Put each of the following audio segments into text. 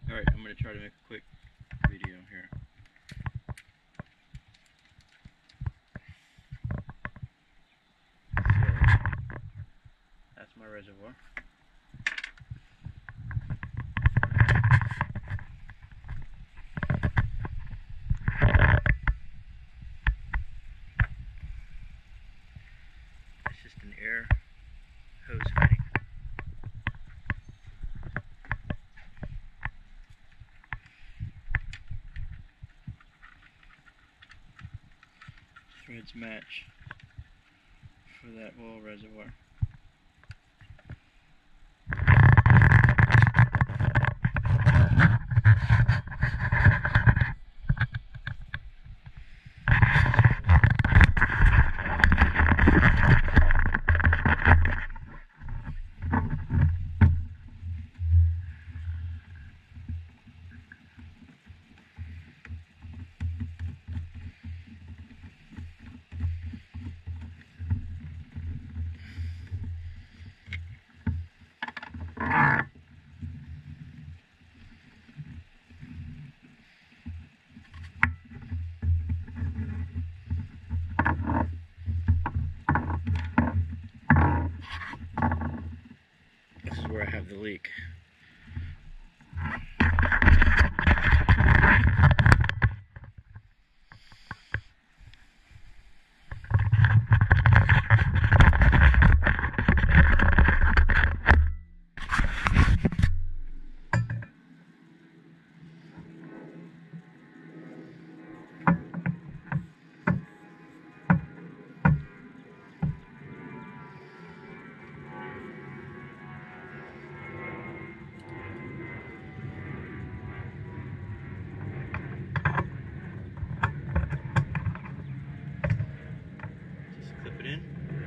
Alright, I'm going to try to make a quick video here. So, that's my reservoir. It's just an air hose fitting. Threads match for that oil reservoir. This is where I have the leak. Clip it in.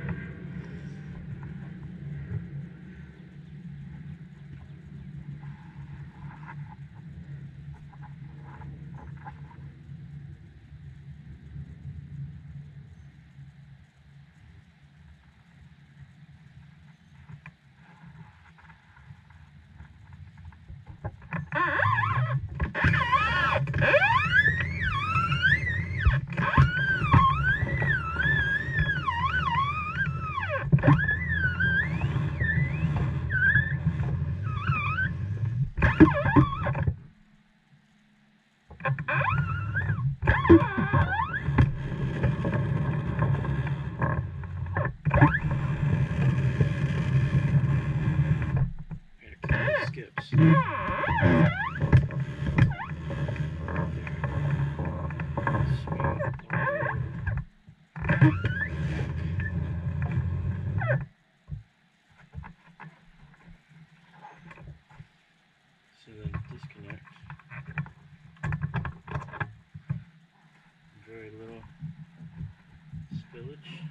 Skips. So then disconnect. Very little spillage.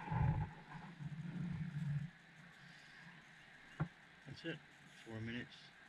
That's it. 4 minutes.